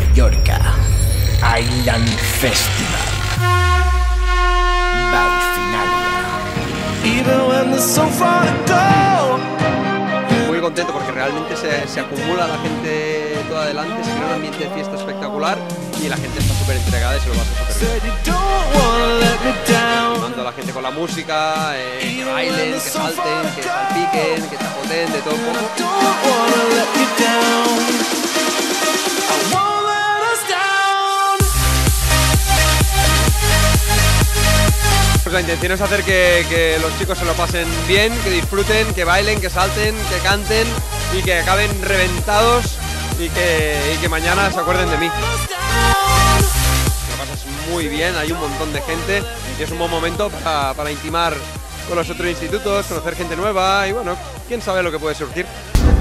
Mallorca. Island Festival. By Finalia. Muy contento porque realmente se acumula la gente toda adelante, se crea un ambiente de fiesta espectacular y la gente está súper entregada y se lo pasa súper bien. Animando a la gente con la música, que bailen, que salten, que salpiquen, que chapoten, de todo un poco. Pues la intención es hacer que los chicos se lo pasen bien, que disfruten, que bailen, que salten, que canten y que acaben reventados y que mañana se acuerden de mí. Lo pasas muy bien, hay un montón de gente y es un buen momento para intimar con los otros institutos, conocer gente nueva y bueno, quién sabe lo que puede surgir.